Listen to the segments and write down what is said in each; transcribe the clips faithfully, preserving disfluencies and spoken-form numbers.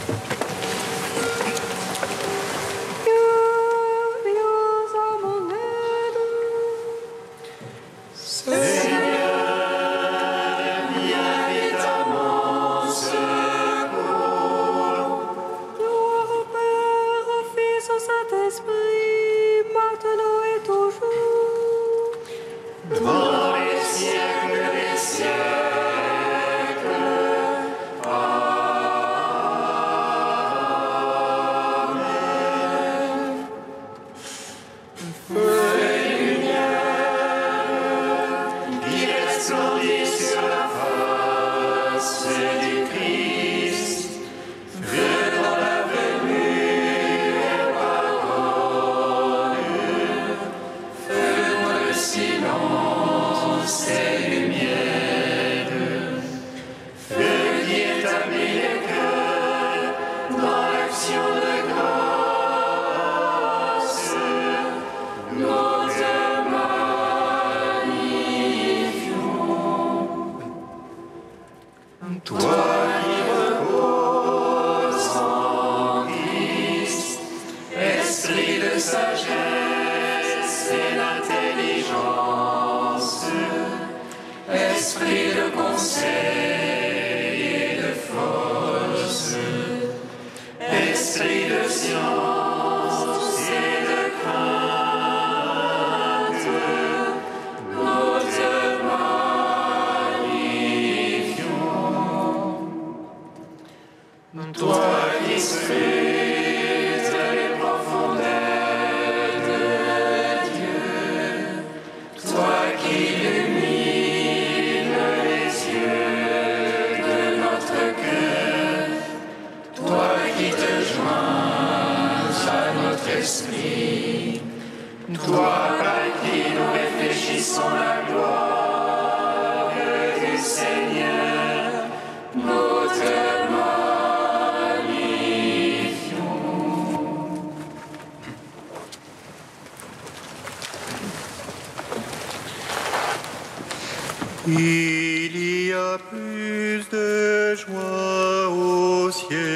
Il y a plus de joie au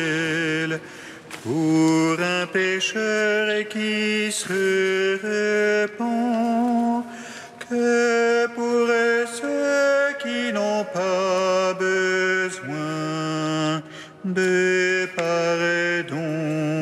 ciel pour un pécheur qui se repent que pour ceux qui n'ont pas besoin de pardon.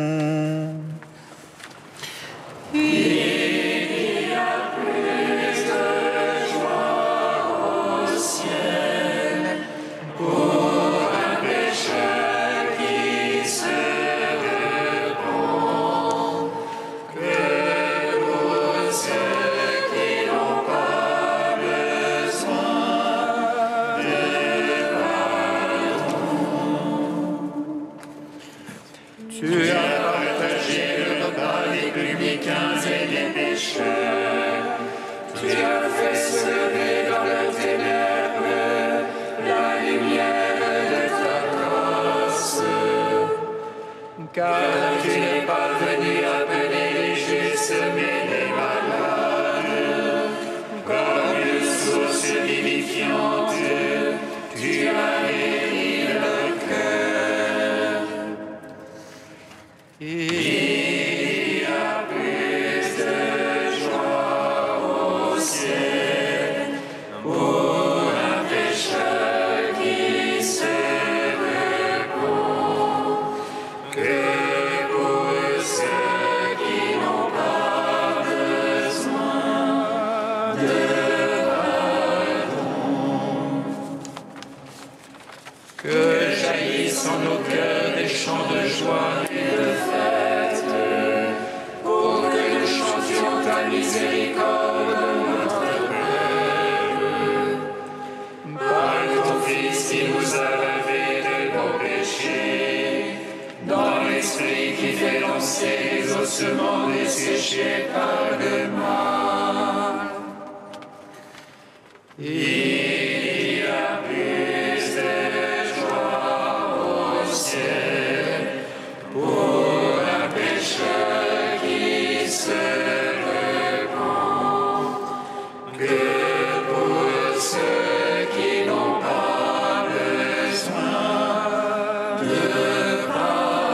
Car tu n'es pas venu appeler les justes, mais les malades. Comme une source vivifiante, tu as guéri le cœur. Il y a plus de joie au ciel pour un pécheur qui se repent que dans nos cœurs des chants de joie et de fête, pour que nous chantions ta miséricorde, notre Père. Par ton Fils qui nous a lavés de nos péchés, dans l'Esprit qui fait lancer les ossements desséchés par le mal. Et de pardon.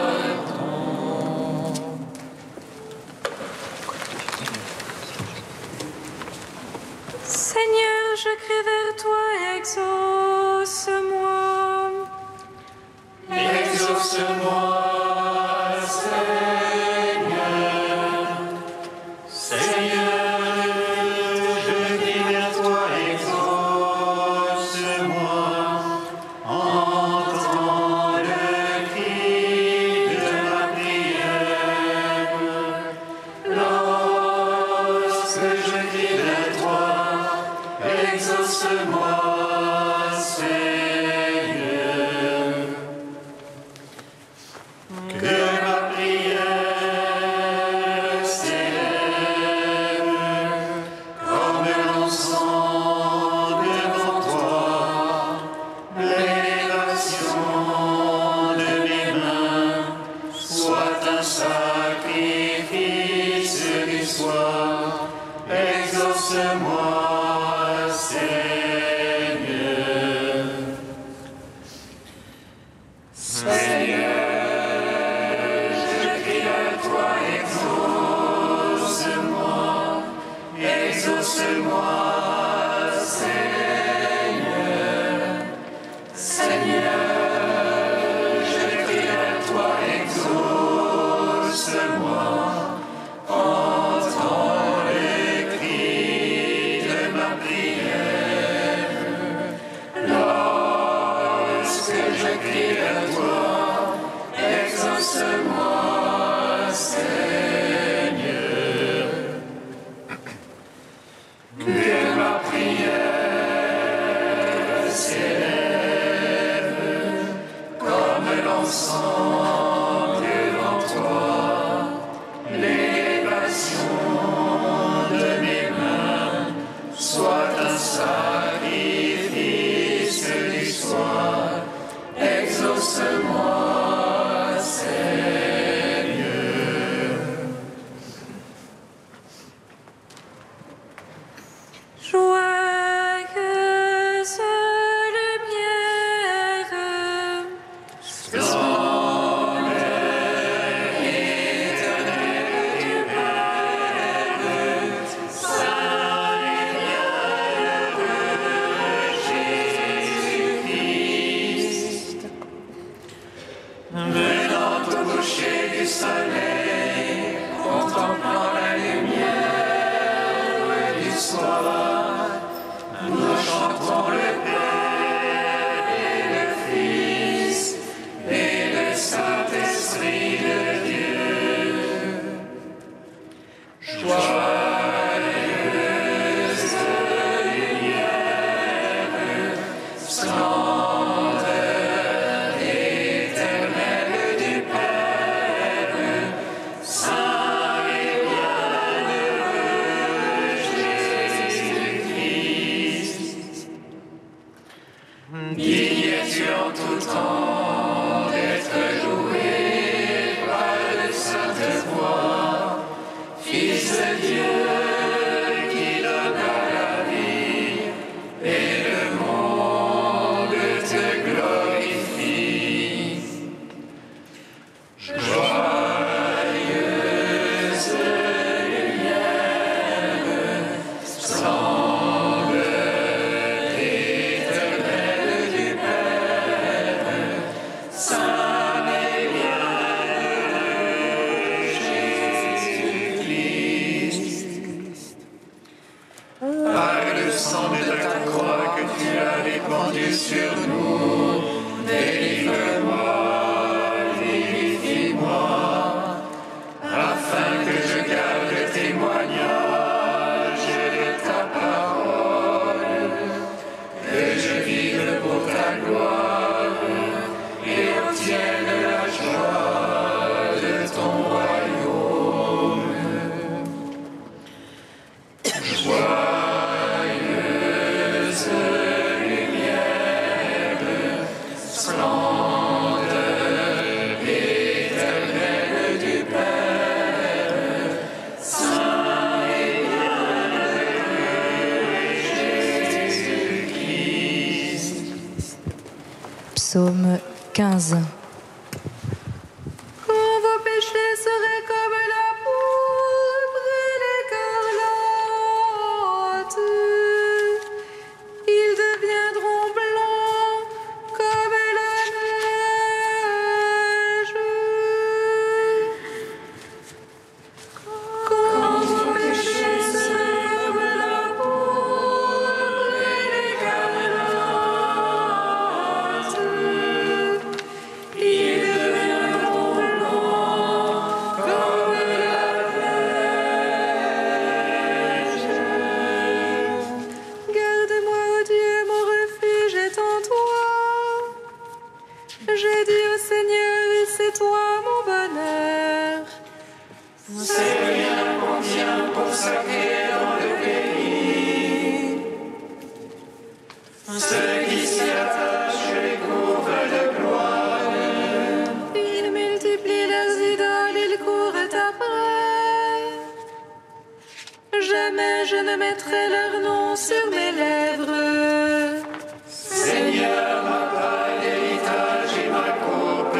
Psaume quinze. Quand vos péchés seraient comme la pourpre et l'écarlate, ils deviendront blancs comme la neige. mettrai leur nom sur mes lèvres. Seigneur, ma part d'héritage et ma coupe.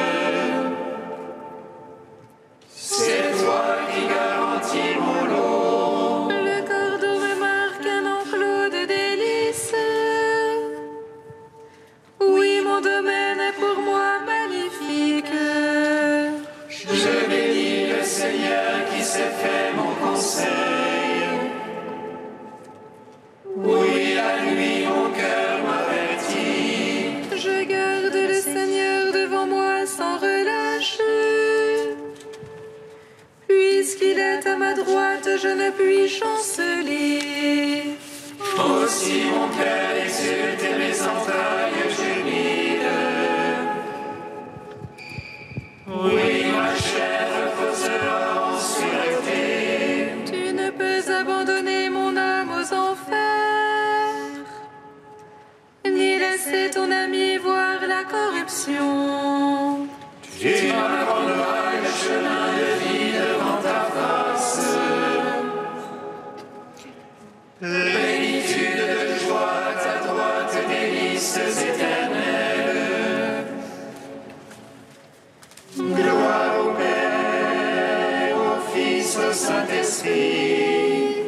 C'est toi qui garantis mon lot. Le cordeau me marque un enclos de délices. Oui, mon domaine est pour moi magnifique. Je bénis le Seigneur qui s'est fait mon conseil. Oui, à lui mon cœur m'avertit. Je garde le Seigneur devant moi sans relâche. Puisqu'il est à ma droite, je ne puis chanceler. Aussi mon cœur exulte et mes entrailles gémissent. Oui, ma chair reposera en sûreté. Tu ne peux abandonner mon âme aux enfers, ni laisser ton ami voir la corruption. Tu m'apprendras le chemin de vie devant ta face. Plénitude de joie à ta droite, délices éternelles. Gloire au Père, au Fils, au Saint-Esprit.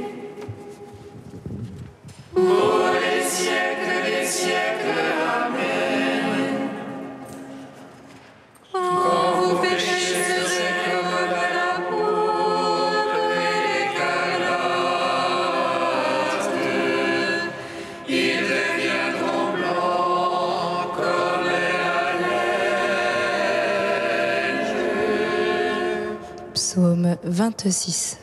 Pour les siècles des siècles. Amen. Quand vos péchés seraient comme la pourpre écarlate, Ils deviendront blancs comme la neige. Psaume vingt-six.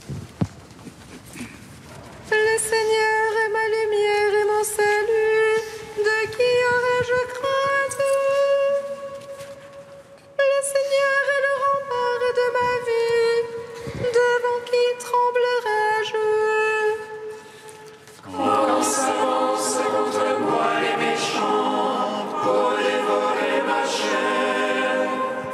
le Seigneur est ma lumière et mon salut. De qui aurais-je crainte? Le Seigneur est le rempart de ma vie. Devant qui tremblerais-je? On s'avance contre moi les méchants pour dévorer ma chair.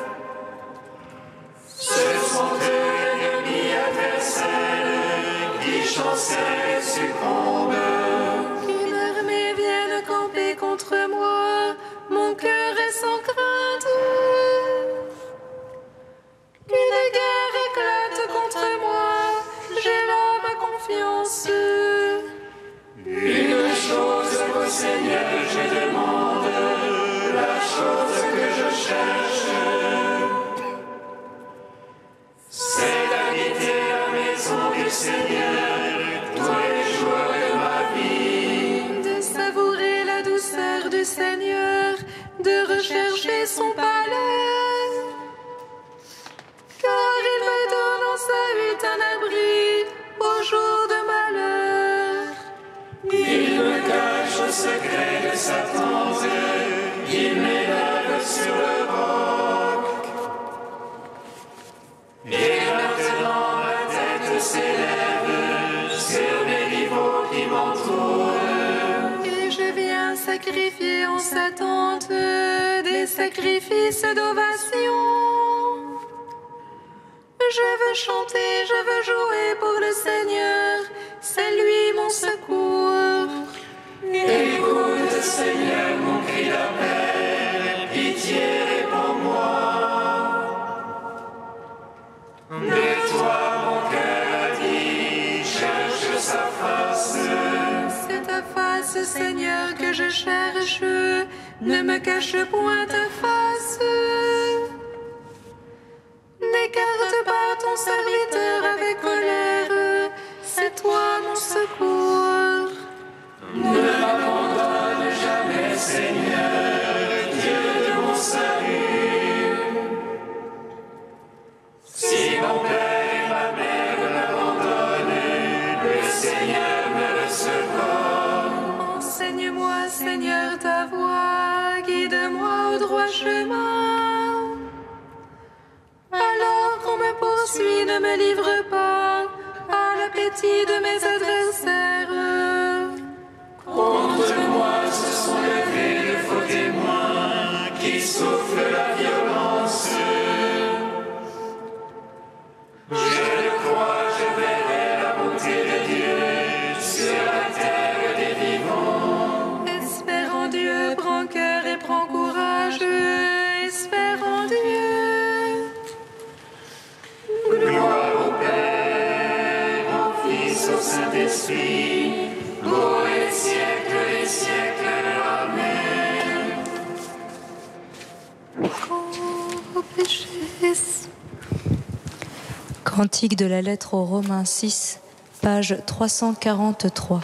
Ce sont eux l'ennemi adversaire qui chancellent et succombent. Qu'une armée vienne camper contre moi, mon cœur est sans crainte. Qu'une guerre éclate contre moi, j'ai là ma confiance. Une chose au Seigneur je demande, la chose que je cherche, c'est d'habiter la maison du Seigneur tous les jours de ma vie. De savourer la douceur du Seigneur, de rechercher son palais. Car il me donne en sa hutte un abri au jour de malheur. Il me cache au secret de sa tente, il m'élève sur le roc. Et maintenant ma tête s'élève sur les niveaux qui m'entourent. Et je viens sacrifier en sa tente des sacrifices d'ovation. Je veux chanter, je veux jouer pour le Seigneur, c'est lui mon secours. Écoute, Seigneur, mon cri d'appel, pitié, réponds-moi. De toi, mon cœur a dit, cherche sa face. C'est ta face, Seigneur, que je cherche, ne me cache point ta face. N'écarte pas ton serviteur avec colère, c'est toi mon secours. Ne m'abandonne jamais, Seigneur, Dieu de mon salut. Si mon père et ma mère m'abandonnent, le Seigneur me recevra. Enseigne-moi, Seigneur, ta voie, guide-moi au droit chemin. Alors qu'on me poursuit, ne me livre pas à l'appétit de mes adversaires. Contre moi se sont levés de faux témoins qui soufflent la violence. Je le crois, je verrai la bonté de Dieu, Saint-Esprit, pour les siècles des siècles. Amen. Ô péchés. Cantique de la lettre aux Romains six, page trois cent quarante-trois.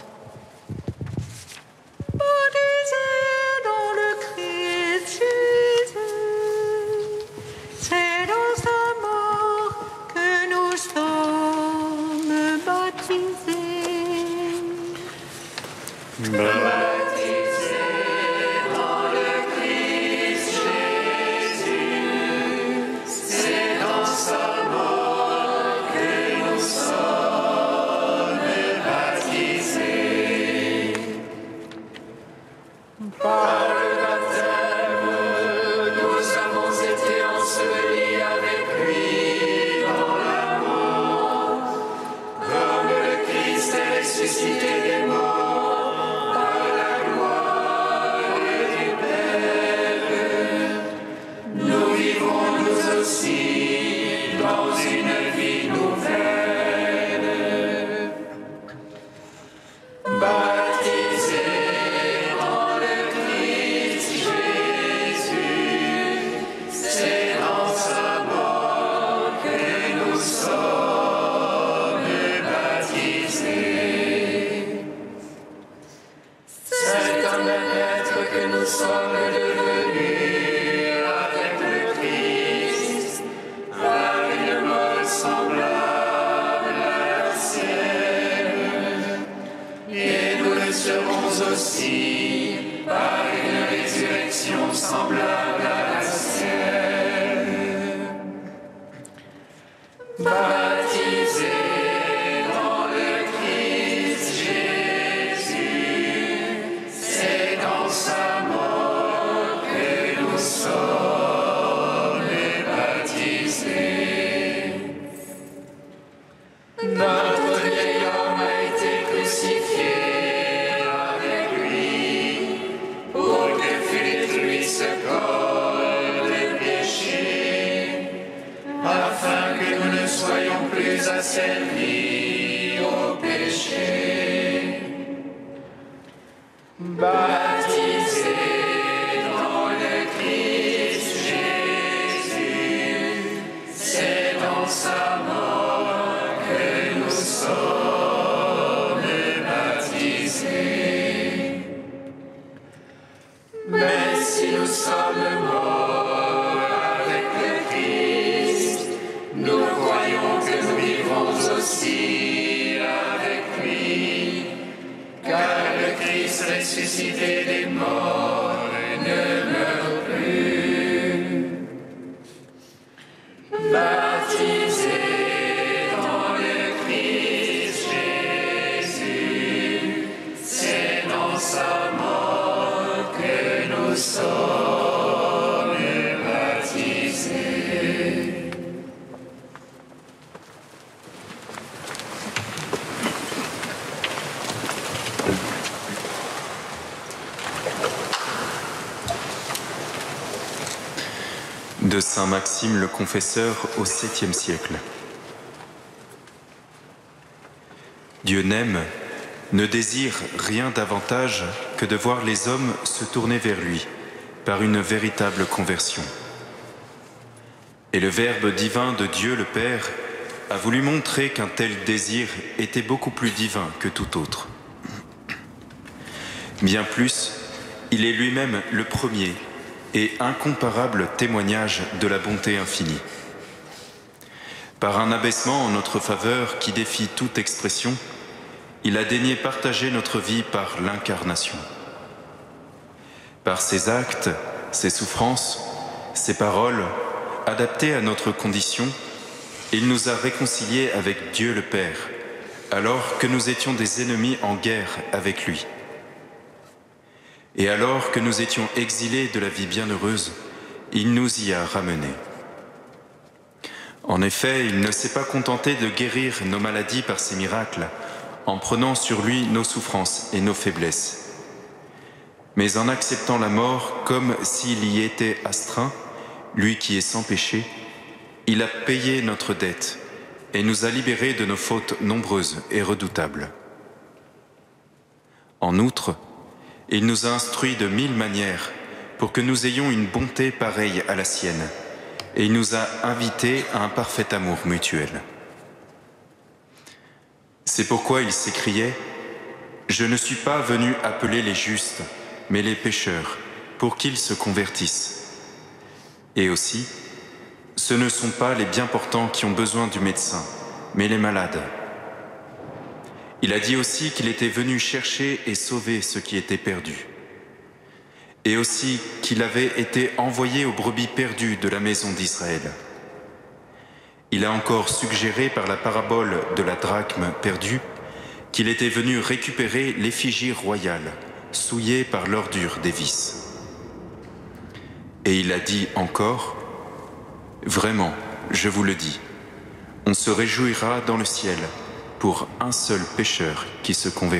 De saint Maxime le Confesseur au septième siècle. Dieu n'aime, ne désire rien davantage que de voir les hommes se tourner vers lui par une véritable conversion. Et le Verbe divin de Dieu le Père a voulu montrer qu'un tel désir était beaucoup plus divin que tout autre. Bien plus, il est lui-même le premier et incomparable témoignage de la bonté infinie. Par un abaissement en notre faveur qui défie toute expression, il a daigné partager notre vie par l'incarnation. Par ses actes, ses souffrances, ses paroles, adaptées à notre condition, il nous a réconciliés avec Dieu le Père, alors que nous étions des ennemis en guerre avec lui. Et alors que nous étions exilés de la vie bienheureuse, il nous y a ramenés. En effet, il ne s'est pas contenté de guérir nos maladies par ses miracles, en prenant sur lui nos souffrances et nos faiblesses. Mais en acceptant la mort comme s'il y était astreint, lui qui est sans péché, il a payé notre dette et nous a libérés de nos fautes nombreuses et redoutables. En outre, il nous a instruits de mille manières pour que nous ayons une bonté pareille à la sienne, et il nous a invités à un parfait amour mutuel. C'est pourquoi il s'écriait « Je ne suis pas venu appeler les justes, mais les pécheurs, pour qu'ils se convertissent. » Et aussi, ce ne sont pas les bien portants qui ont besoin du médecin, mais les malades. Il a dit aussi qu'il était venu chercher et sauver ceux qui étaient perdus. Et aussi qu'il avait été envoyé aux brebis perdues de la maison d'Israël. Il a encore suggéré par la parabole de la drachme perdue qu'il était venu récupérer l'effigie royale, souillée par l'ordure des vices. Et il a dit encore, « Vraiment, je vous le dis, on se réjouira dans le ciel pour un seul pécheur qui se convertit. »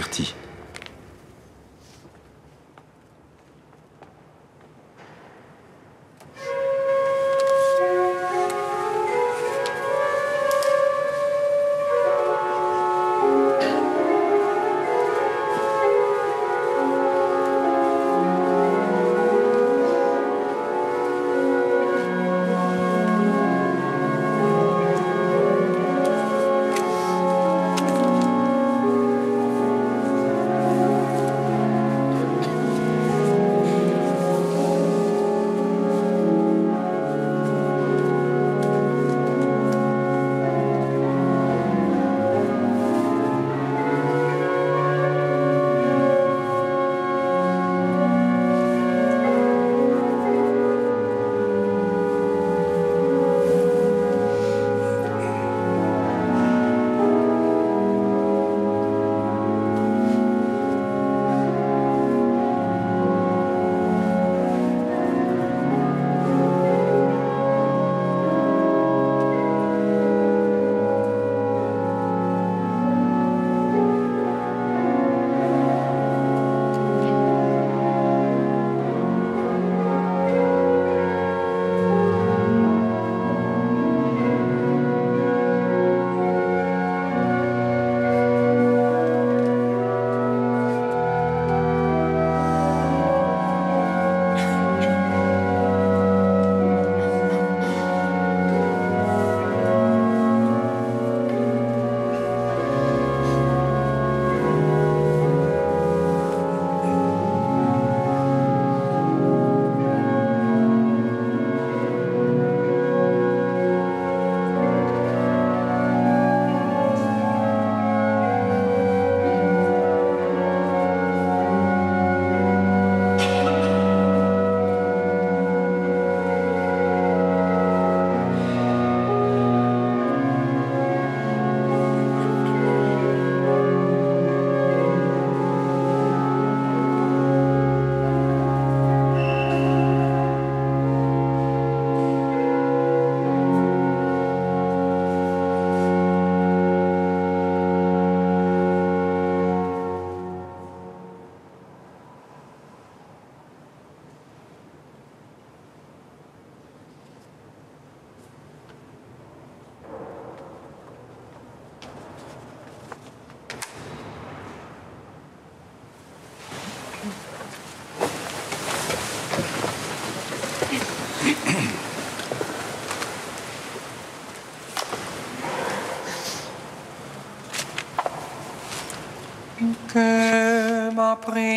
Que ma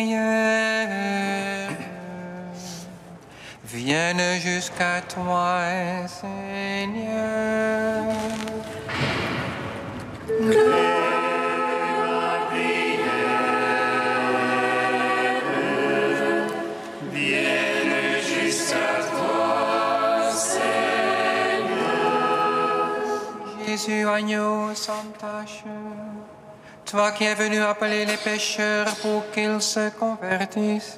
prière vienne jusqu'à toi, Seigneur. Jésus, agneau sans tache, toi qui es venu appeler les pécheurs pour qu'ils se convertissent,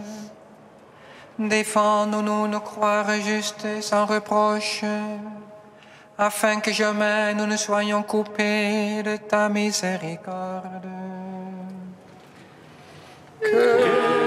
défends-nous de croire juste et sans reproche, afin que jamais nous ne soyons coupés de ta miséricorde. Que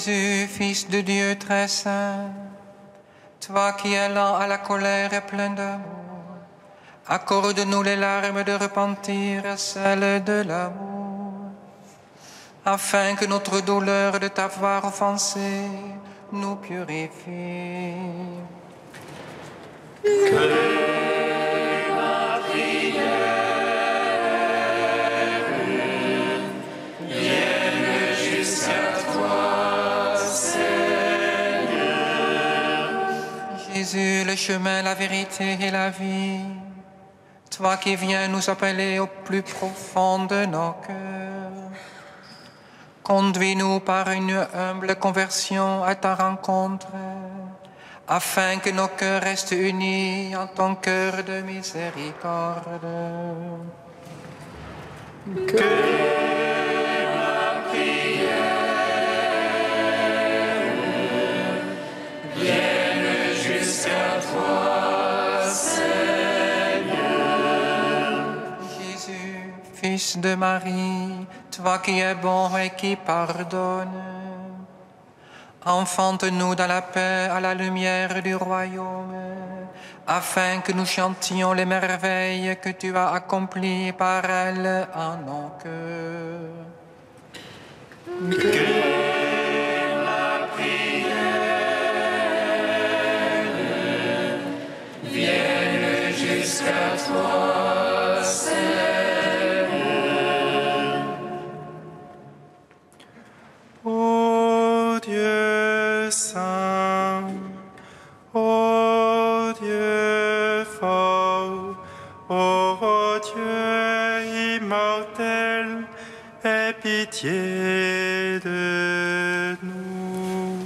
Jésus, Fils de Dieu très saint, toi qui es lent à la colère et plein d'amour, accorde-nous les larmes de repentir et celles de l'amour, afin que notre douleur de t'avoir offensé nous purifie. Que ma prière vienne jusqu'à toi, Seigneur. Jésus, le chemin, la vérité et la vie, toi qui viens nous appeler au plus profond de nos cœurs, conduis-nous par une humble conversion à ta rencontre, afin que nos cœurs restent unis en ton cœur de miséricorde. Que ma prière vienne jusqu'à toi, Seigneur. Jésus, Fils de Marie, toi qui es bon et qui pardonnes, enfante-nous dans la paix à la lumière du royaume, afin que nous chantions les merveilles que tu as accomplies par elle en nos cœurs. Que ma prière vienne jusqu'à toi, Seigneur. Ô Dieu saint, ô Dieu fort, ô Dieu immortel, aie pitié de nous.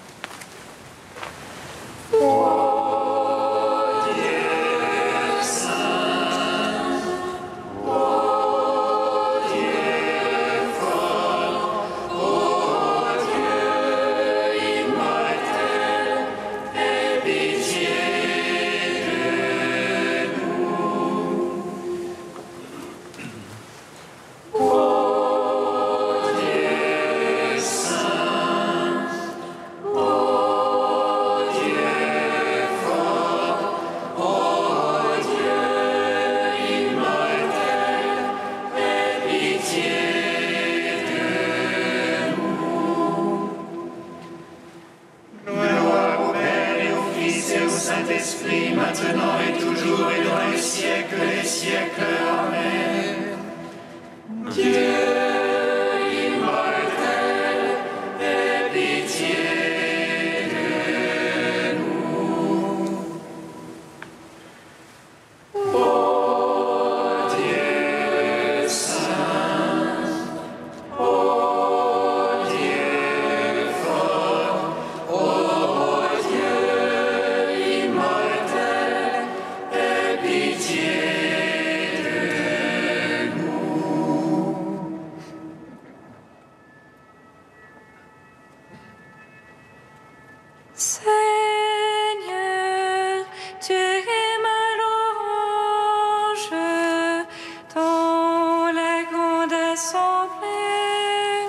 Saint-Esprit, maintenant et toujours et dans les siècles des siècles. Amen. Dieu immortel, aie pitié de nous. Ô Dieu saint, ô Dieu fort, ô Dieu immortel, aie pitié de nous. Seigneur, tu es ma louange dans la grande assemblée.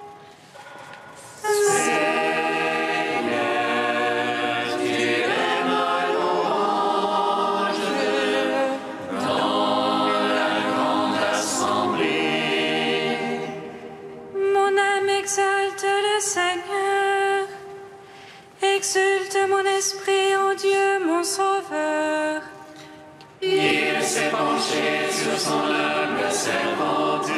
Seigneur, tu es ma louange dans la grande assemblée. Mon âme exalte le Seigneur, exulte mon esprit en Dieu mon Sauveur. Il s'est penché sur son humble servante.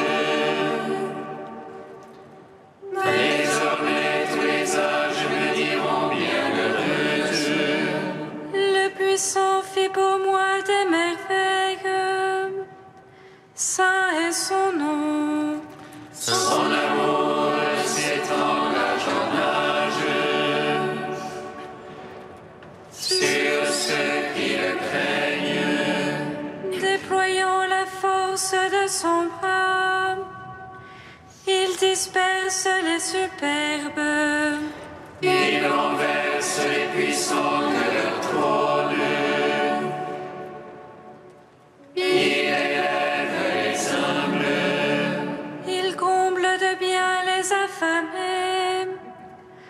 Désormais tous les âges me diront bienheureuse. Le puissant fit pour moi des merveilles. Saint est son nom. Son amour s'étend d'âge en âge sur ceux qui le craignent. Déployant la force de son bras, il disperse les superbes. Il renverse les puissants de leur trône. Il élève les humbles. Il comble de bien les affamés.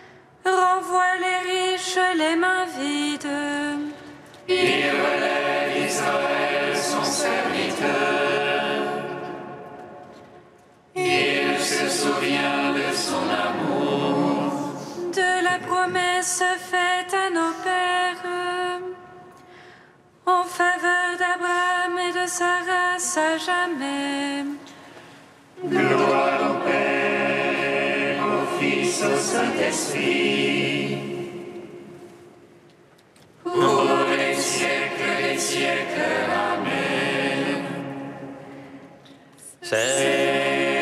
promesses faites à nos pères, en faveur d'Abraham et de sa race à jamais. Gloire au Père, au Fils, au Saint-Esprit, pour les siècles des siècles. Amen. Seigneur,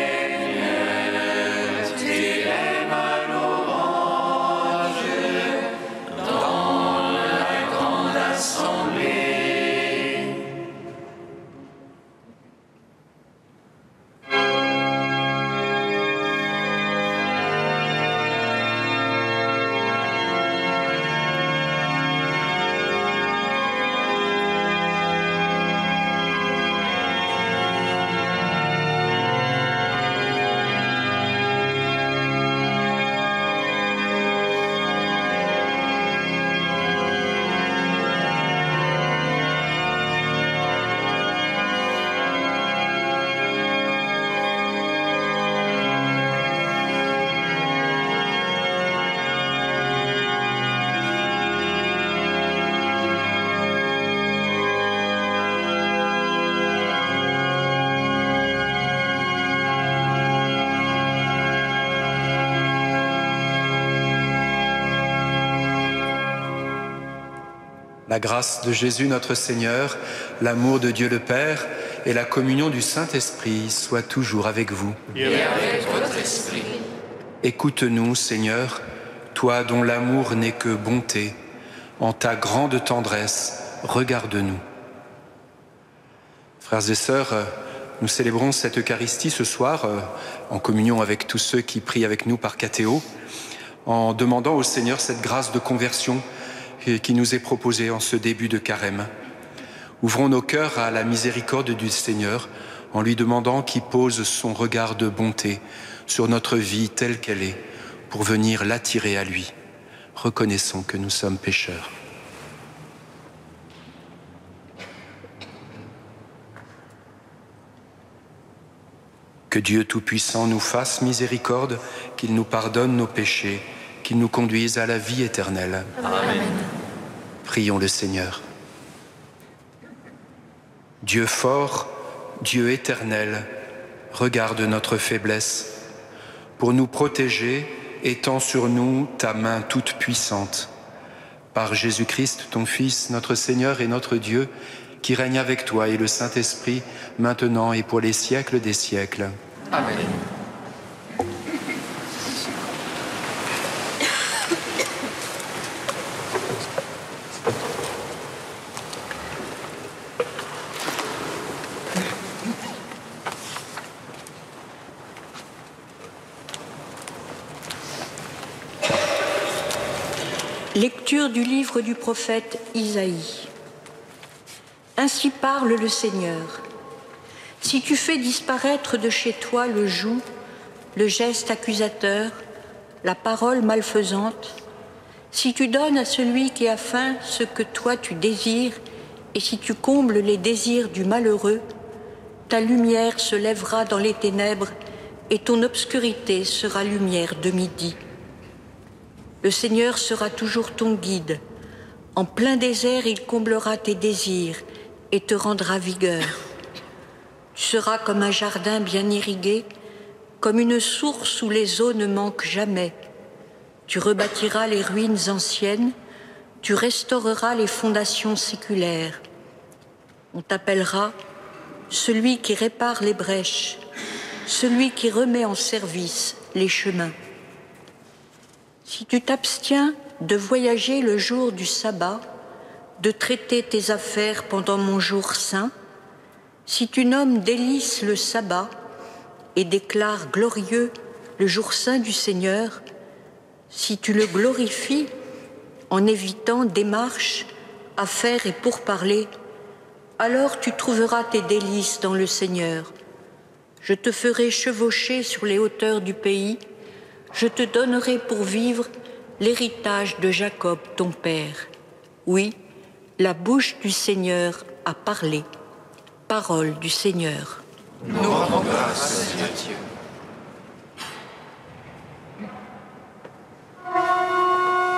tu aimes à l'orange dans la grande assemblée. La grâce de Jésus notre Seigneur, l'amour de Dieu le Père et la communion du Saint-Esprit soient toujours avec vous. Et avec votre esprit. Écoute-nous, Seigneur, toi dont l'amour n'est que bonté, en ta grande tendresse, regarde-nous. Frères et sœurs, nous célébrons cette Eucharistie ce soir en communion avec tous ceux qui prient avec nous par catéo, en demandant au Seigneur cette grâce de conversion qui nous est proposée en ce début de carême. Ouvrons nos cœurs à la miséricorde du Seigneur en lui demandant qu'il pose son regard de bonté sur notre vie telle qu'elle est pour venir l'attirer à lui. Reconnaissons que nous sommes pécheurs. Que Dieu Tout-Puissant nous fasse miséricorde, qu'il nous pardonne nos péchés, qu'il nous conduise à la vie éternelle. Amen. Prions le Seigneur. Dieu fort, Dieu éternel, regarde notre faiblesse. Pour nous protéger, étends sur nous ta main toute puissante. Par Jésus-Christ, ton Fils, notre Seigneur et notre Dieu, qui règne avec toi et le Saint-Esprit, maintenant et pour les siècles des siècles. Amen. Lecture du livre du prophète Isaïe. Ainsi parle le Seigneur. Si tu fais disparaître de chez toi le joug, le geste accusateur, la parole malfaisante, si tu donnes à celui qui a faim ce que toi tu désires, et si tu combles les désirs du malheureux, ta lumière se lèvera dans les ténèbres et ton obscurité sera lumière de midi. Le Seigneur sera toujours ton guide. En plein désert, il comblera tes désirs et te rendra vigueur. Tu seras comme un jardin bien irrigué, comme une source où les eaux ne manquent jamais. Tu rebâtiras les ruines anciennes, tu restaureras les fondations séculaires. On t'appellera celui qui répare les brèches, celui qui remet en service les chemins. Si tu t'abstiens de voyager le jour du sabbat, de traiter tes affaires pendant mon jour saint, si tu nommes délice le sabbat et déclares glorieux le jour saint du Seigneur, si tu le glorifies en évitant démarches, affaires et pourparlers, alors tu trouveras tes délices dans le Seigneur. Je te ferai chevaucher sur les hauteurs du pays, je te donnerai pour vivre l'héritage de Jacob, ton père. Oui, la bouche du Seigneur a parlé. Parole du Seigneur. Nous rendons grâce à Dieu.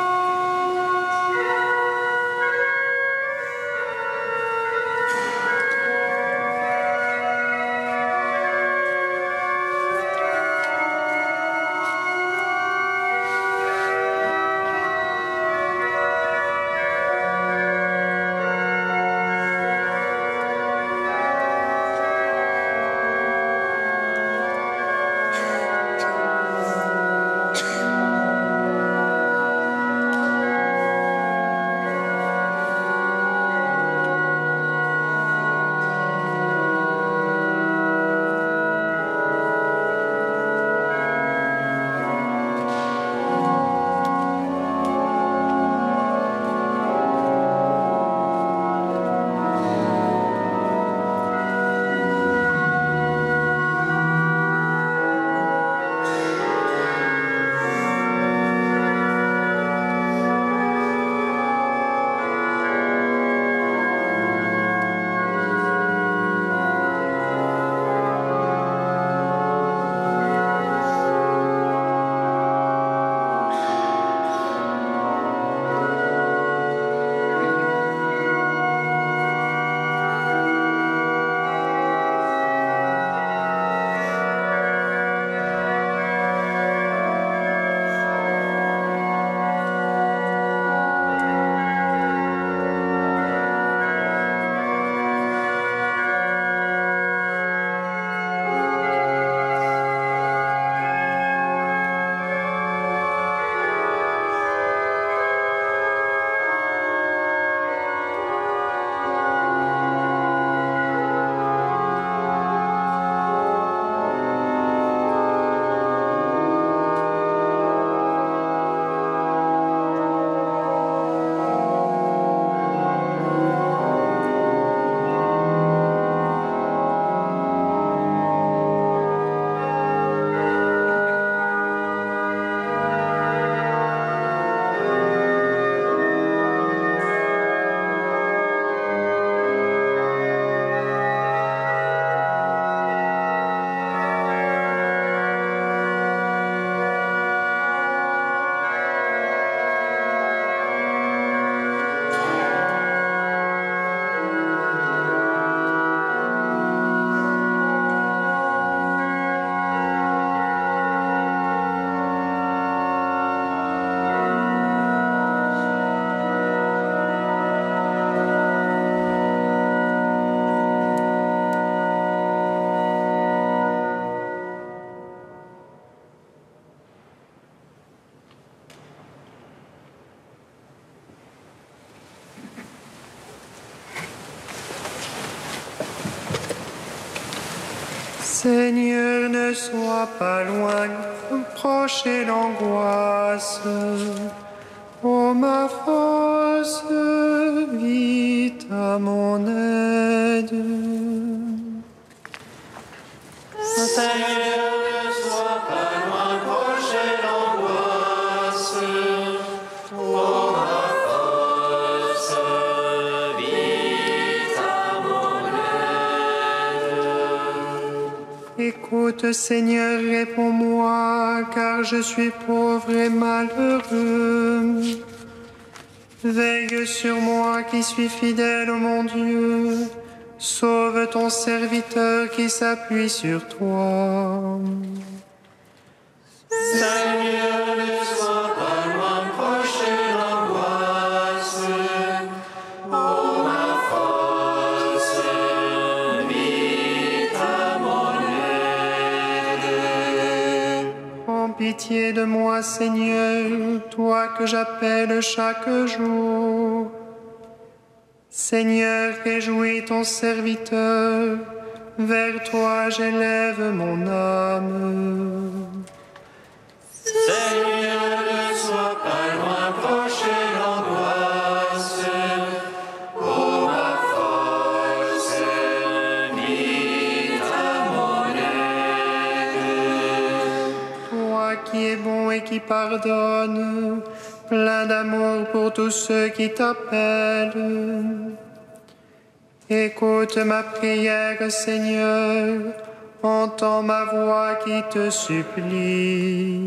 Seigneur, ne sois pas loin, proche et l'angoisse. Ô ma force, vite à mon aide. Seigneur, ne sois pas loin, proche et l'angoisse. Ô ma force, vite à mon aide. Écoute, Seigneur, réponds-moi, car je suis pauvre et malheureux. Veille sur moi qui suis fidèle, ô mon Dieu. Sauve ton serviteur qui s'appuie sur toi. Seigneur, ne sois pas loin, proche et l'angoisse. Ô ma force, vite à mon aide. En pitié de moi, Seigneur, toi que j'appelle chaque jour. Seigneur, réjouis ton serviteur, vers toi j'élève mon âme. Seigneur, ne sois pas loin, proche et l'angoisse. Ô ma force, vite à mon aide. Toi qui es bon et qui pardonne, plein d'amour pour tous ceux qui t'appellent. Écoute ma prière, Seigneur, entends ma voix qui te supplie.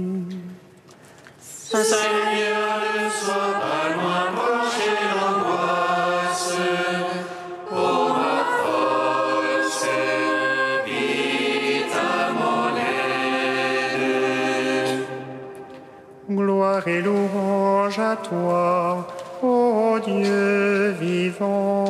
Seigneur, ne sois pas loin, proche et l'angoisse. Ô ma force, vite à mon aide. Gloire et louange à toi, ô Dieu vivant.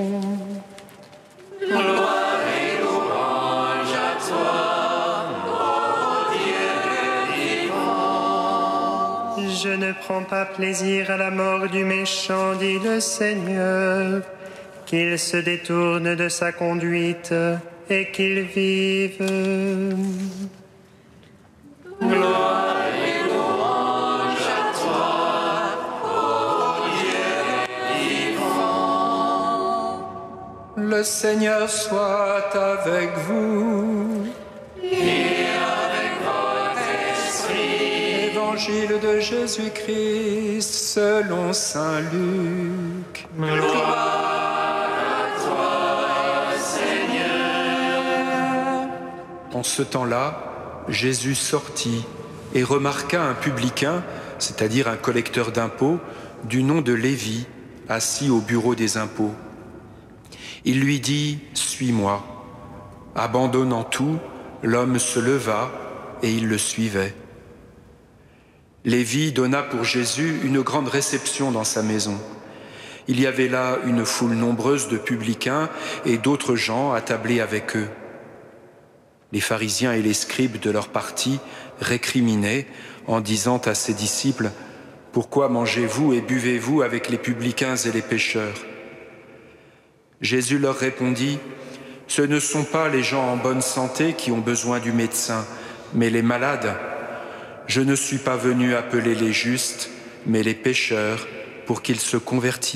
Gloire et louange à toi, ô Dieu vivant. Je ne prends pas plaisir à la mort du méchant, dit le Seigneur, qu'il se détourne de sa conduite et qu'il vive. Gloire et louange à toi, ô Dieu vivant. Le Seigneur soit avec vous. Et avec votre esprit. Évangile de Jésus-Christ selon saint Luc. Gloire à toi, Seigneur. En ce temps-là, Jésus sortit et remarqua un publicain, c'est-à-dire un collecteur d'impôts, du nom de Lévi, assis au bureau des impôts. Il lui dit « Suis-moi ». Abandonnant tout, l'homme se leva et il le suivait. Lévi donna pour Jésus une grande réception dans sa maison. Il y avait là une foule nombreuse de publicains et d'autres gens attablés avec eux. Les pharisiens et les scribes de leur parti récriminaient en disant à ses disciples « Pourquoi mangez-vous et buvez-vous avec les publicains et les pécheurs ?» Jésus leur répondit « Ce ne sont pas les gens en bonne santé qui ont besoin du médecin, mais les malades. Je ne suis pas venu appeler les justes, mais les pécheurs, pour qu'ils se convertissent. »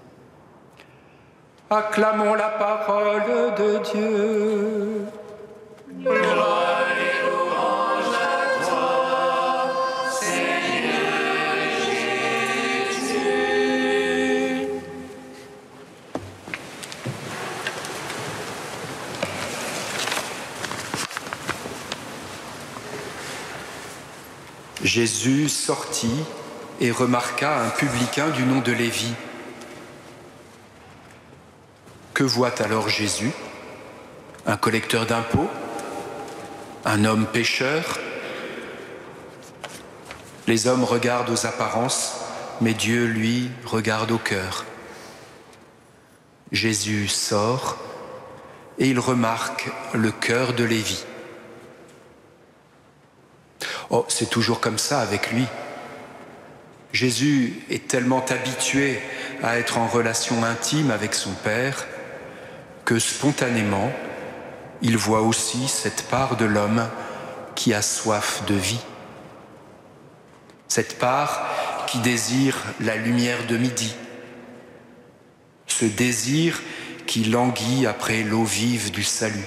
Acclamons la parole de Dieu. Gloire et louange à toi, Seigneur Jésus. Jésus sortit et remarqua un publicain du nom de Lévi. Que voit alors Jésus? Un collecteur d'impôts? Un homme pécheur? Les hommes regardent aux apparences, mais Dieu, lui, regarde au cœur. Jésus sort et il remarque le cœur de Lévi. Oh, c'est toujours comme ça avec lui. Jésus est tellement habitué à être en relation intime avec son Père que spontanément, il voit aussi cette part de l'homme qui a soif de vie. Cette part qui désire la lumière de midi. Ce désir qui languit après l'eau vive du salut.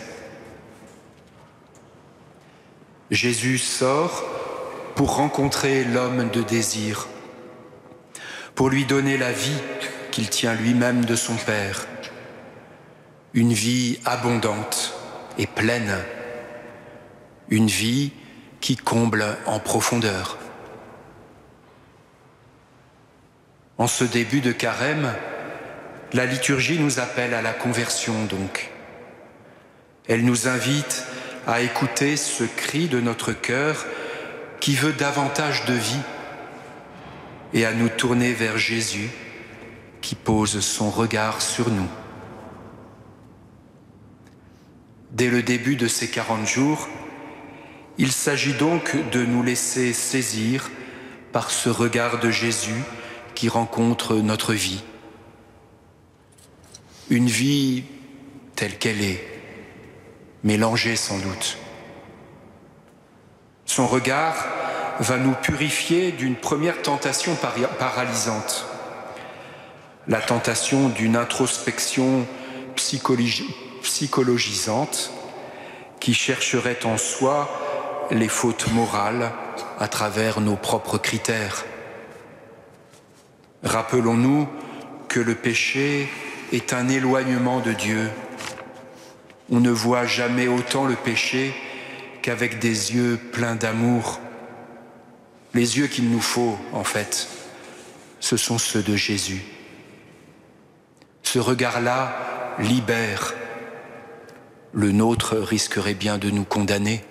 Jésus sort pour rencontrer l'homme de désir, pour lui donner la vie qu'il tient lui-même de son Père, une vie abondante et pleine, une vie qui comble en profondeur. En ce début de carême, la liturgie nous appelle à la conversion donc. Elle nous invite à écouter ce cri de notre cœur qui veut davantage de vie et à nous tourner vers Jésus qui pose son regard sur nous. Dès le début de ces quarante jours, il s'agit donc de nous laisser saisir par ce regard de Jésus qui rencontre notre vie. Une vie telle qu'elle est, mélangée sans doute. Son regard va nous purifier d'une première tentation paralysante, la tentation d'une introspection psychologi- psychologisante qui chercherait en soi les fautes morales à travers nos propres critères. Rappelons-nous que le péché est un éloignement de Dieu. On ne voit jamais autant le péché qu'avec des yeux pleins d'amour. Les yeux qu'il nous faut, en fait, ce sont ceux de Jésus. Ce regard-là libère. Le nôtre risquerait bien de nous condamner.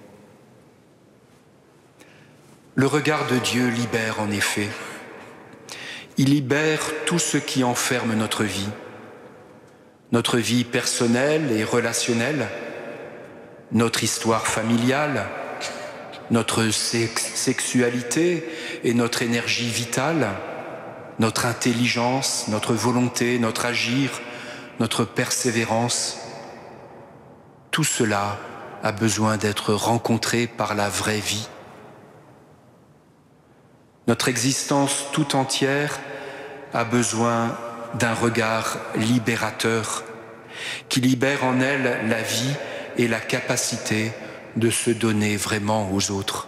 Le regard de Dieu libère en effet. Il libère tout ce qui enferme notre vie, notre vie personnelle et relationnelle, notre histoire familiale, notre sex- sexualité et notre énergie vitale, notre intelligence, notre volonté, notre agir, notre persévérance. Tout cela a besoin d'être rencontré par la vraie vie. Notre existence tout entière a besoin d'un regard libérateur qui libère en elle la vie et la capacité de se donner vraiment aux autres.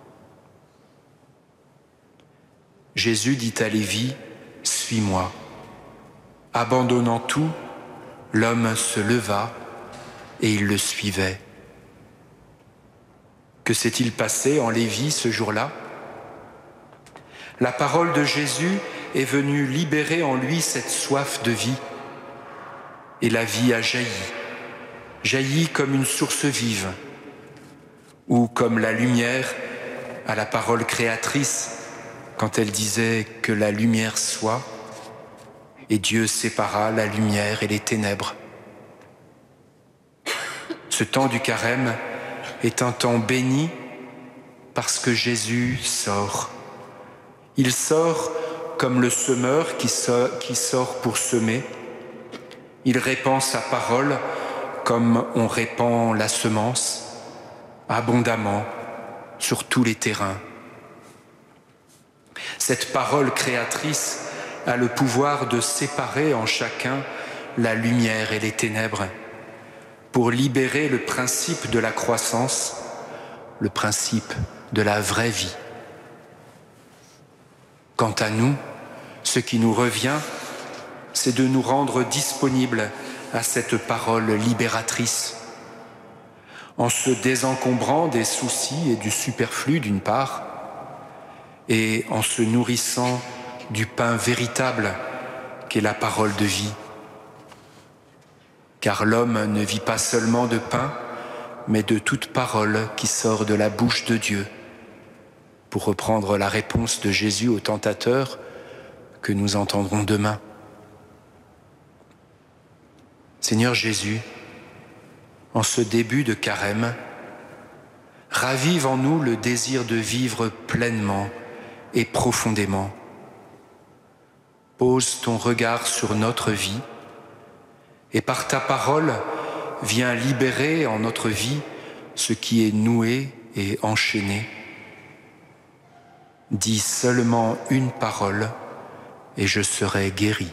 Jésus dit à Lévi, « Suis-moi ». Abandonnant tout, l'homme se leva et il le suivait. Que s'est-il passé en Lévi ce jour-là ? La parole de Jésus est venue libérer en lui cette soif de vie. Et la vie a jailli, jailli comme une source vive, ou comme la lumière à la parole créatrice, quand elle disait que la lumière soit, et Dieu sépara la lumière et les ténèbres. Ce temps du carême est un temps béni parce que Jésus sort. Il sort comme le semeur qui sort, qui sort pour semer. Il répand sa parole comme on répand la semence, abondamment, sur tous les terrains. Cette parole créatrice a le pouvoir de séparer en chacun la lumière et les ténèbres, pour libérer le principe de la croissance, le principe de la vraie vie. Quant à nous, ce qui nous revient, c'est de nous rendre disponibles à cette parole libératrice, en se désencombrant des soucis et du superflu d'une part, et en se nourrissant du pain véritable qu'est la parole de vie. Car l'homme ne vit pas seulement de pain, mais de toute parole qui sort de la bouche de Dieu. Pour reprendre la réponse de Jésus au tentateur que nous entendrons demain. Seigneur Jésus, en ce début de carême, ravive en nous le désir de vivre pleinement et profondément. Pose ton regard sur notre vie et par ta parole, viens libérer en notre vie ce qui est noué et enchaîné. Dis seulement une parole et je serai guéri.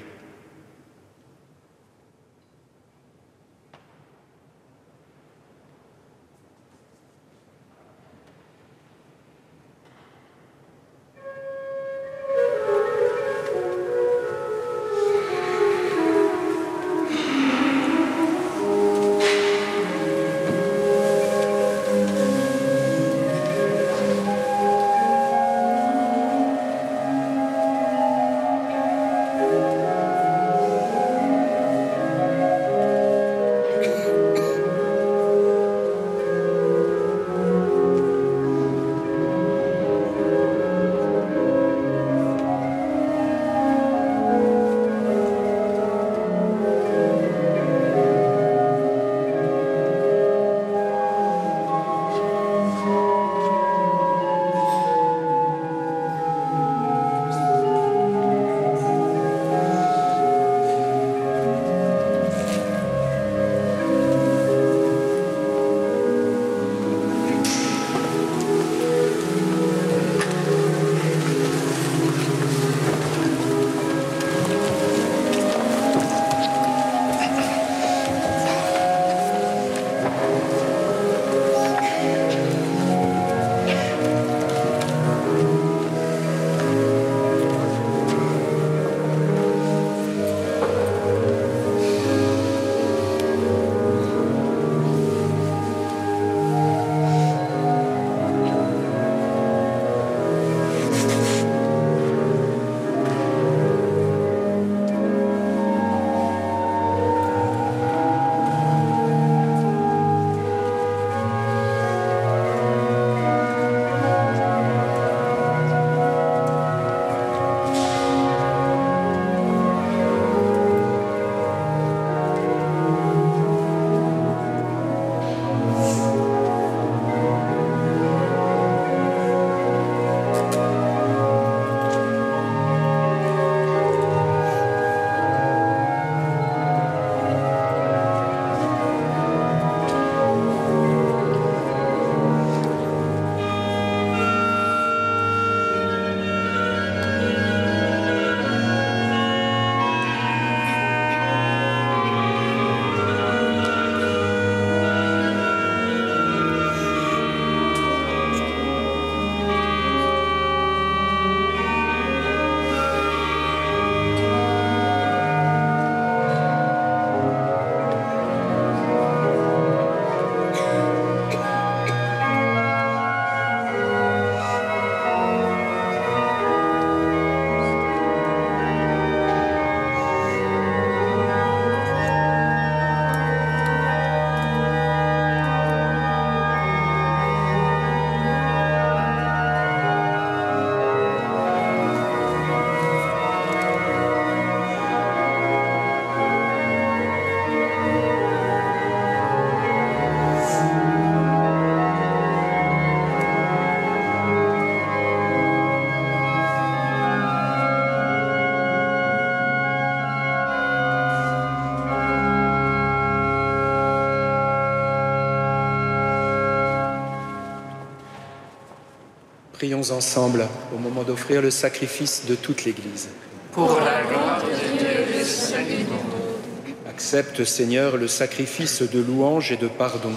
Prions ensemble au moment d'offrir le sacrifice de toute l'Église. Pour la gloire de Dieu et le salut du monde. Accepte, Seigneur, le sacrifice de louange et de pardon,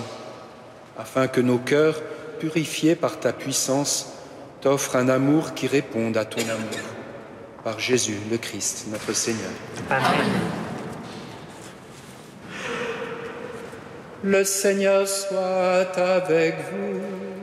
afin que nos cœurs, purifiés par ta puissance, t'offrent un amour qui réponde à ton amour. Par Jésus, le Christ, notre Seigneur. Amen. Le Seigneur soit avec vous.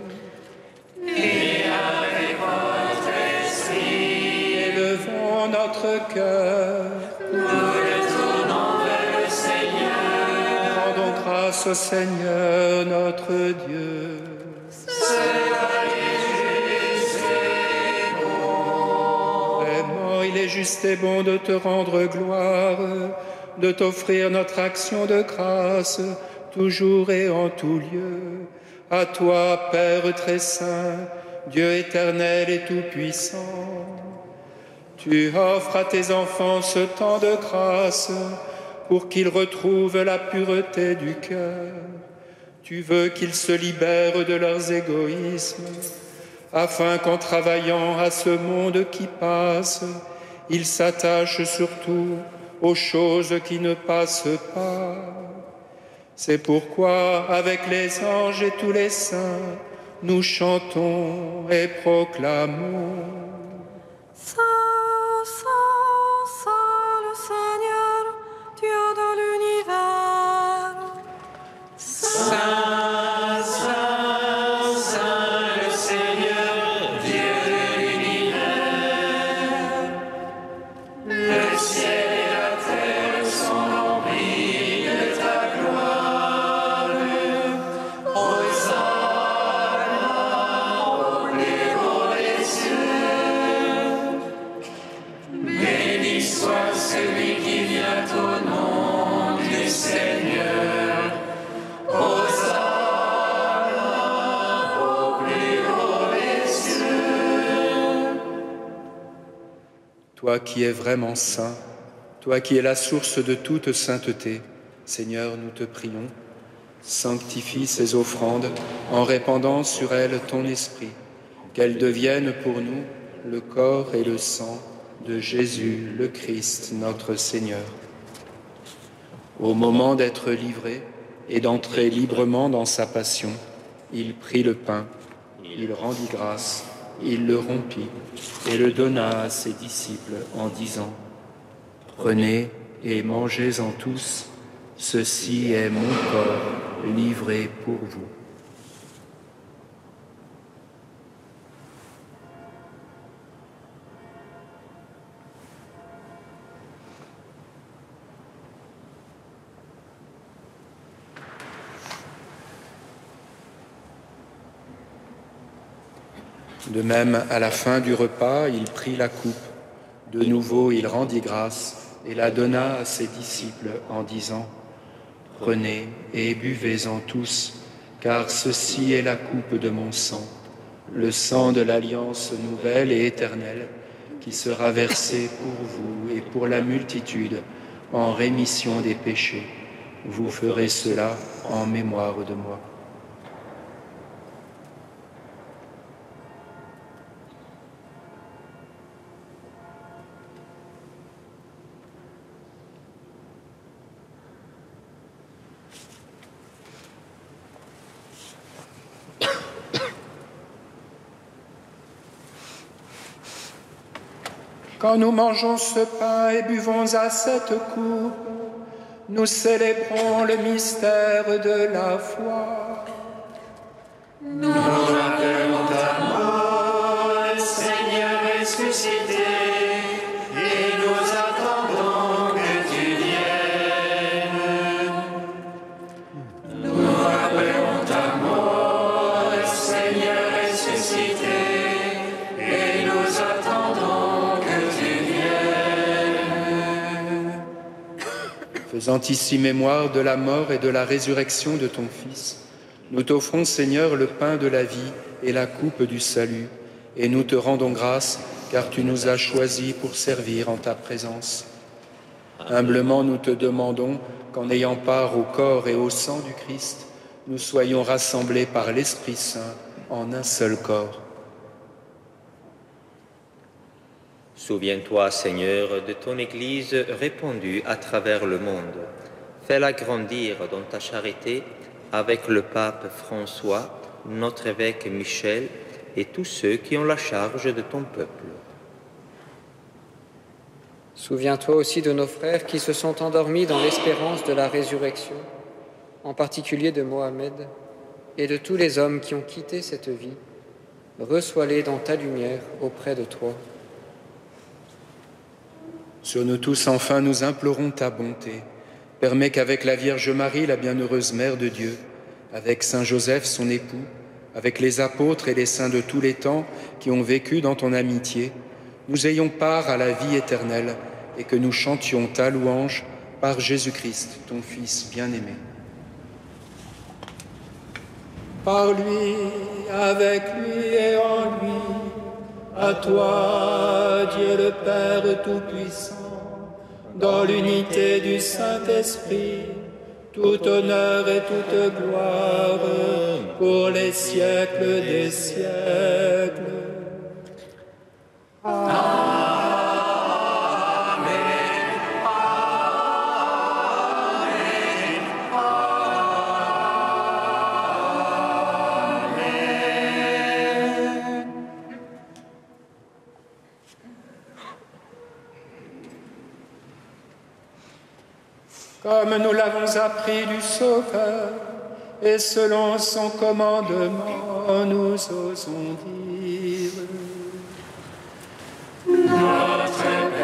Et avec votre esprit. Élevons notre cœur. Nous le tournons vers le Seigneur. Rendons grâce au Seigneur, notre Dieu. Cela est juste et bon. Vraiment, il est juste et bon de te rendre gloire, de t'offrir notre action de grâce, toujours et en tout lieu. À toi, Père très saint, Dieu éternel et tout-puissant, tu offres à tes enfants ce temps de grâce pour qu'ils retrouvent la pureté du cœur. Tu veux qu'ils se libèrent de leurs égoïsmes, afin qu'en travaillant à ce monde qui passe, ils s'attachent surtout aux choses qui ne passent pas. C'est pourquoi, avec les anges et tous les saints, nous chantons et proclamons. Saint, Saint, Saint le Seigneur, Dieu de l'univers. Saint, Saint, Saint le Seigneur, Dieu de l'univers. Le ciel et la terre sont remplis de ta gloire. Hosanna au plus haut des cieux. Béni soit celui qui vient au nom du Seigneur. Hosanna au plus haut des cieux. Toi qui es vraiment saint, toi qui es la source de toute sainteté, Seigneur, nous te prions, sanctifie ces offrandes en répandant sur elles ton esprit, qu'elles deviennent pour nous le corps et le sang de Jésus, le Christ, notre Seigneur. Au moment d'être livré et d'entrer librement dans sa passion, il prit le pain, il rendit grâce, il le rompit et le donna à ses disciples en disant : « Prenez et mangez-en tous, ceci est mon corps livré pour vous. » De même, à la fin du repas, il prit la coupe. De nouveau, il rendit grâce et la donna à ses disciples en disant : « Prenez et buvez-en tous, car ceci est la coupe de mon sang, le sang de l'alliance nouvelle et éternelle, qui sera versé pour vous et pour la multitude en rémission des péchés. Vous ferez cela en mémoire de moi. » Quand nous mangeons ce pain et buvons à cette coupe, nous célébrons le mystère de la foi. Nous rappelons ta mort, Seigneur ressuscité, et nous attendons que tu viennes. Nous rappelons ta mort, Seigneur ressuscité, et nous attendons que tu viennes. Faisant ici mémoire de la mort et de la résurrection de ton Fils, nous t'offrons, Seigneur, le pain de la vie et la coupe du salut, et nous te rendons grâce, car tu nous as choisis pour servir en ta présence. Humblement, nous te demandons qu'en ayant part au corps et au sang du Christ, nous soyons rassemblés par l'Esprit Saint en un seul corps. Souviens-toi, Seigneur, de ton Église répandue à travers le monde. Fais-la grandir dans ta charité avec le pape François, notre évêque Michel et tous ceux qui ont la charge de ton peuple. Souviens-toi aussi de nos frères qui se sont endormis dans l'espérance de la résurrection, en particulier de Mohamed et de tous les hommes qui ont quitté cette vie. Reçois-les dans ta lumière auprès de toi. Sur nous tous, enfin, nous implorons ta bonté. Permets qu'avec la Vierge Marie, la bienheureuse Mère de Dieu, avec Saint Joseph, son époux, avec les apôtres et les saints de tous les temps qui ont vécu dans ton amitié, nous ayons part à la vie éternelle et que nous chantions ta louange par Jésus-Christ, ton Fils bien-aimé. Par lui, avec lui et en lui, à toi, Dieu le Père Tout-Puissant, dans l'unité du Saint-Esprit, tout honneur et toute gloire pour les siècles des siècles. Amen. Comme nous l'avons appris du Sauveur, et selon son commandement, nous osons dire: Notre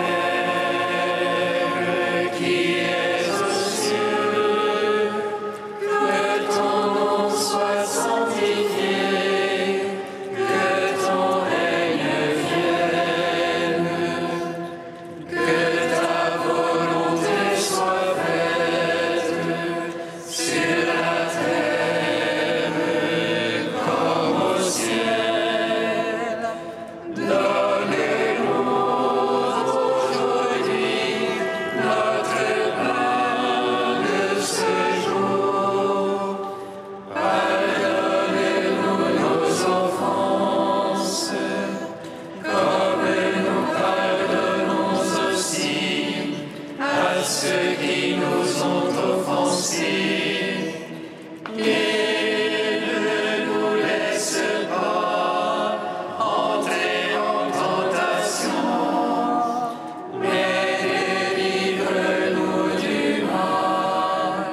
Père qui es aux cieux, que ton nom soit sanctifié, que ton règne vienne, que ta volonté soit faite sur la terre comme au ciel. Donne-nous aujourd'hui notre pain de ce jour. Pardonne-nous nos offenses, comme nous pardonnons aussi à ceux qui nous ont offensés. Et ne nous laisse pas entrer en tentation, mais délivre-nous du mal.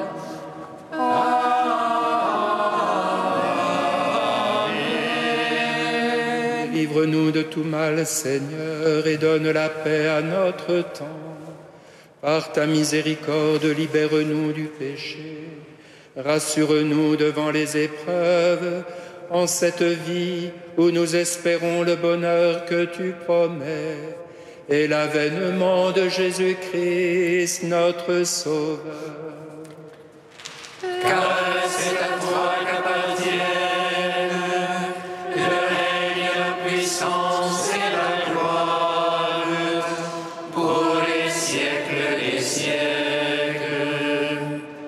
Amen. Livre-nous de tout mal, Seigneur, et donne la paix à notre temps. Par ta miséricorde, libère-nous du péché. Rassure-nous devant les épreuves, en cette vie où nous espérons le bonheur que tu promets et l'avènement de Jésus-Christ, notre Sauveur. Car c'est à toi qu'appartiennent le règne, la puissance et la gloire pour les siècles des siècles.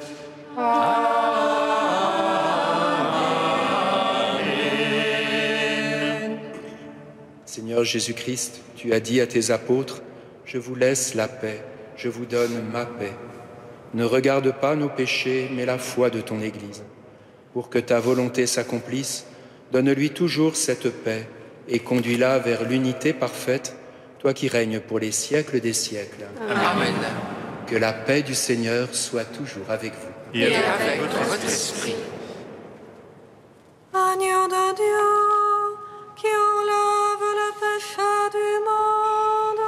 Amen. Seigneur Jésus-Christ, tu as dit à tes apôtres: je vous laisse la paix, je vous donne ma paix. Ne regarde pas nos péchés, mais la foi de ton Église. Pour que ta volonté s'accomplisse, donne-lui toujours cette paix et conduis-la vers l'unité parfaite, toi qui règnes pour les siècles des siècles. Amen. Que la paix du Seigneur soit toujours avec vous. Et avec votre esprit. Agneau de Dieu, qui enlève le péché du monde,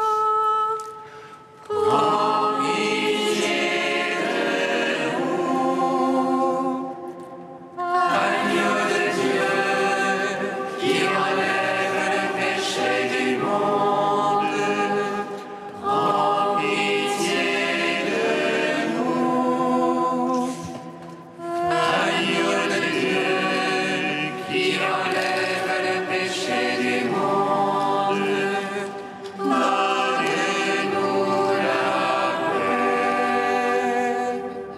prends pitié de nous. Agneau de Dieu, qui enlève le péché du monde, prends pitié de nous. Agneau de Dieu, qui enlève le péché du monde, donne-nous la paix.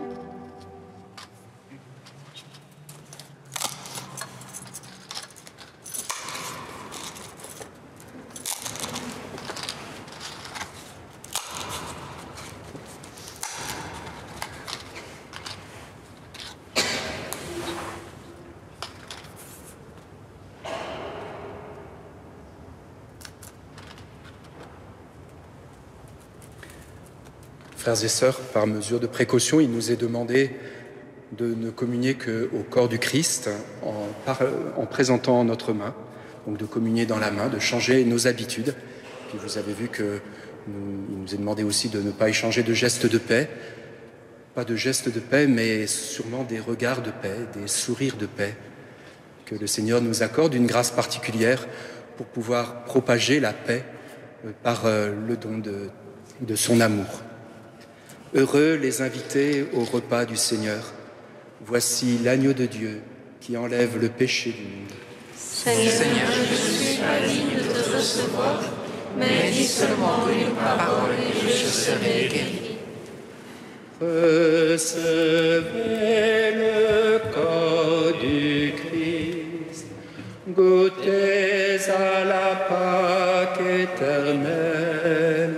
Frères et sœurs, par mesure de précaution, il nous est demandé de ne communier qu'au corps du Christ en, par, en présentant notre main, donc de communier dans la main, de changer nos habitudes. Puis vous avez vu que nous, il nous est demandé aussi de ne pas échanger de gestes de paix, pas de gestes de paix, mais sûrement des regards de paix, des sourires de paix, que le Seigneur nous accorde une grâce particulière pour pouvoir propager la paix par le don de, de son amour. Heureux les invités au repas du Seigneur. Voici l'agneau de Dieu qui enlève le péché du monde. Seigneur, je ne suis pas digne de te recevoir, mais dis seulement une parole et je serai guéri. Recevez le corps du Christ, goûtez à la Pâque éternelle.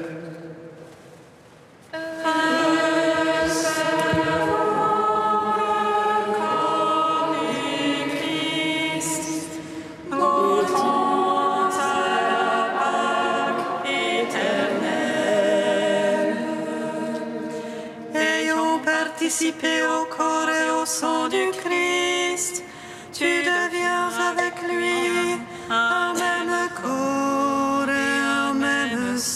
Participer au corps et au sang du Christ, tu deviens avec lui un même corps et un même sang.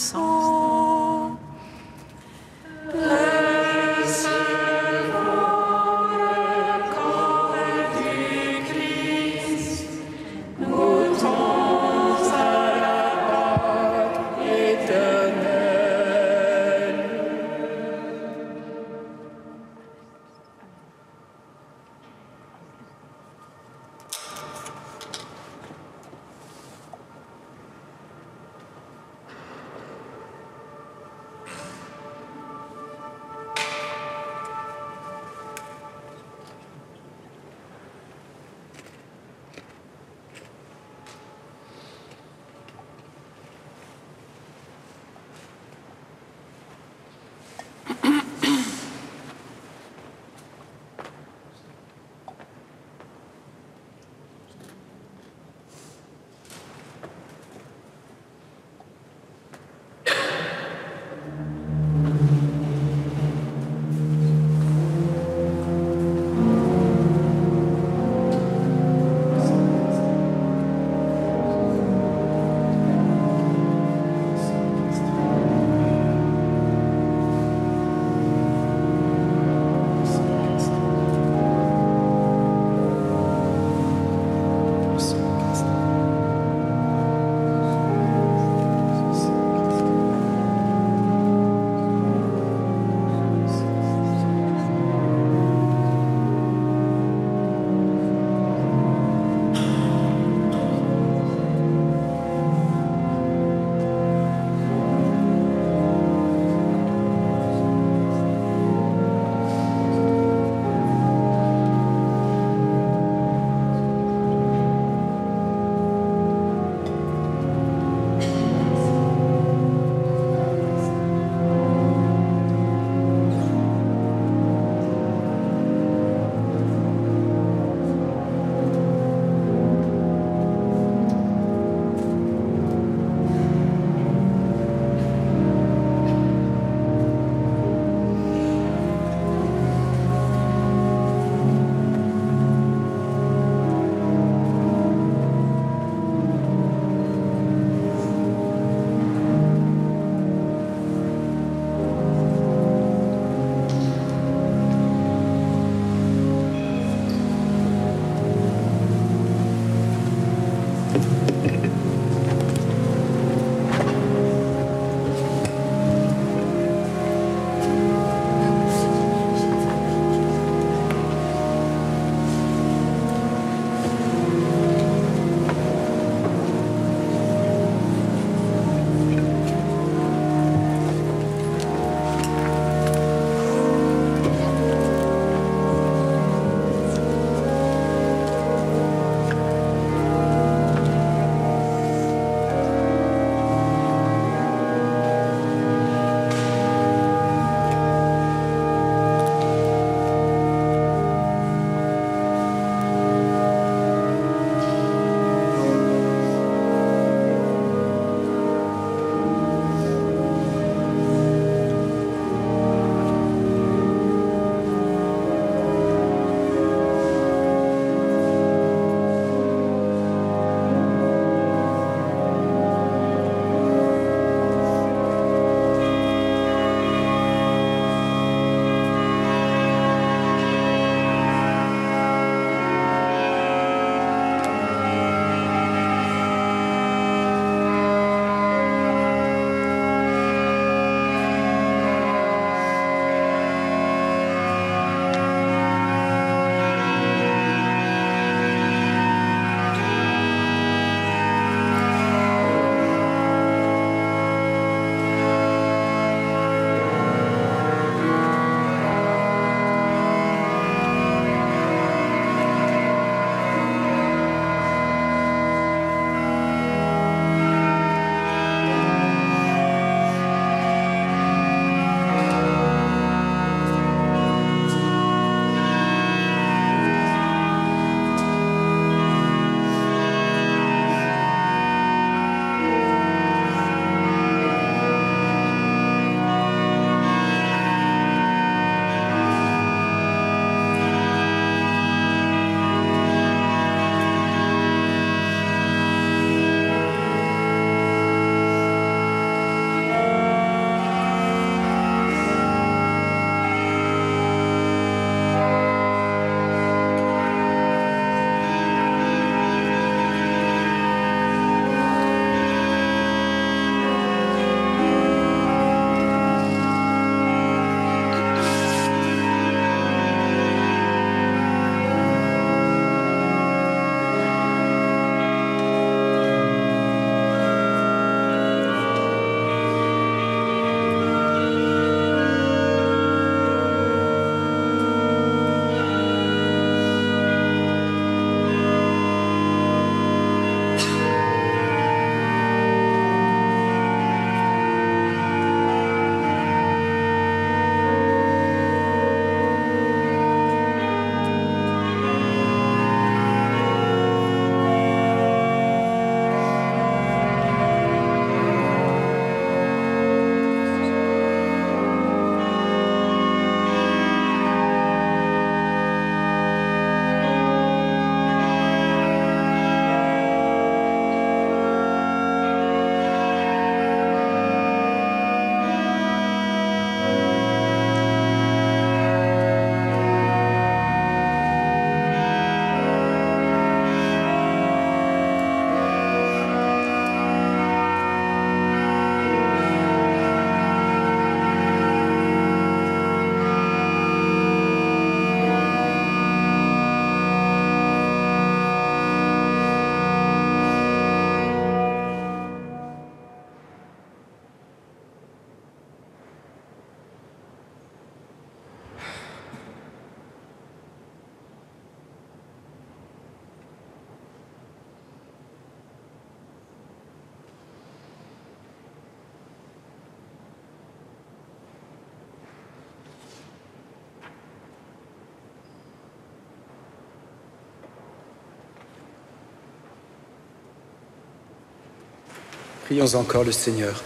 Prions encore le Seigneur.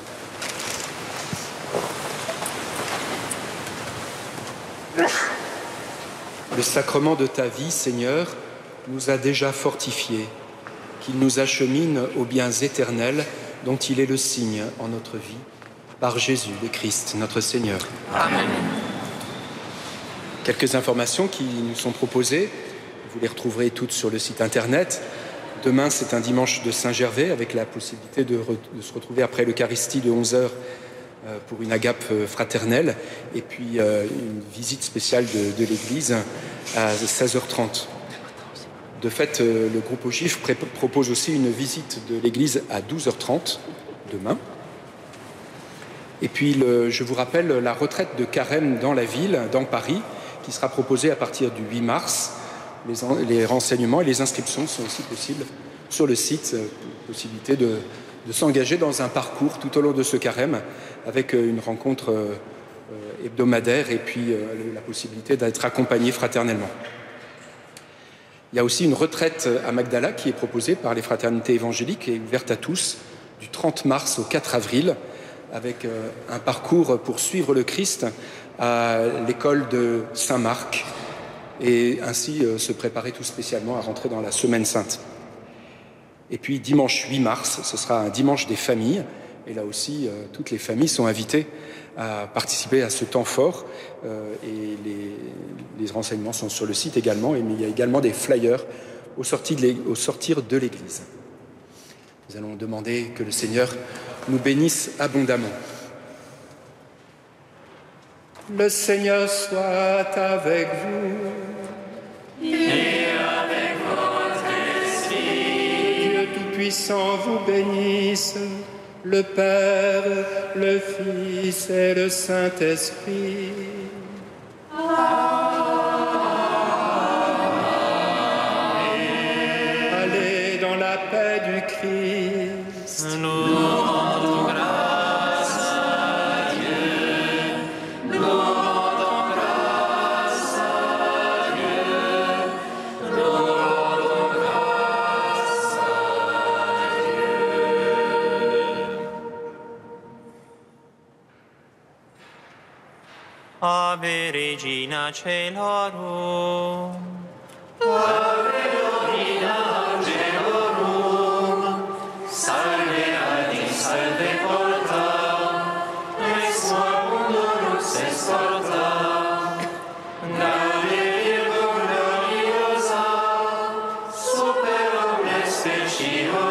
Le sacrement de ta vie, Seigneur, nous a déjà fortifiés, qu'il nous achemine aux biens éternels dont il est le signe en notre vie, par Jésus le Christ, notre Seigneur. Amen. Quelques informations qui nous sont proposées, vous les retrouverez toutes sur le site internet. Demain, c'est un dimanche de Saint-Gervais avec la possibilité de, re, de se retrouver après l'Eucharistie de onze heures pour une agape fraternelle et puis euh, une visite spéciale de, de l'église à seize heures trente. De fait, euh, le groupe Ogif propose aussi une visite de l'église à douze heures trente demain. Et puis, le, je vous rappelle la retraite de carême dans la ville, dans Paris, qui sera proposée à partir du huit mars. Les, en, les renseignements et les inscriptions sont aussi possibles sur le site, euh, possibilité de, de s'engager dans un parcours tout au long de ce carême avec une rencontre euh, hebdomadaire et puis euh, la possibilité d'être accompagné fraternellement. Il y a aussi une retraite à Magdala qui est proposée par les fraternités évangéliques et ouverte à tous du trente mars au quatre avril avec euh, un parcours pour suivre le Christ à l'école de Saint-Marc et ainsi euh, se préparer tout spécialement à rentrer dans la Semaine Sainte. Et puis dimanche huit mars, ce sera un dimanche des familles. Et là aussi, euh, toutes les familles sont invitées à participer à ce temps fort. Euh, et les, les renseignements sont sur le site également. Et, mais il y a également des flyers au sortir de l'église. Nous allons demander que le Seigneur nous bénisse abondamment. Le Seigneur soit avec vous. Et avec votre esprit. Dieu Tout-Puissant vous bénisse, le Père, le Fils et le Saint-Esprit. Amen. Allez dans la paix du Christ. Nous rendons grâce à Dieu. Nous rendons grâce à Dieu. Nous rendons grâce à Dieu. Ave Regina Caelorum. Ave Domina Caelorum. Salve Adi, salve porta. Ex mundus est porta. Gaude Virgo gloriosa. Super omnes speciosa.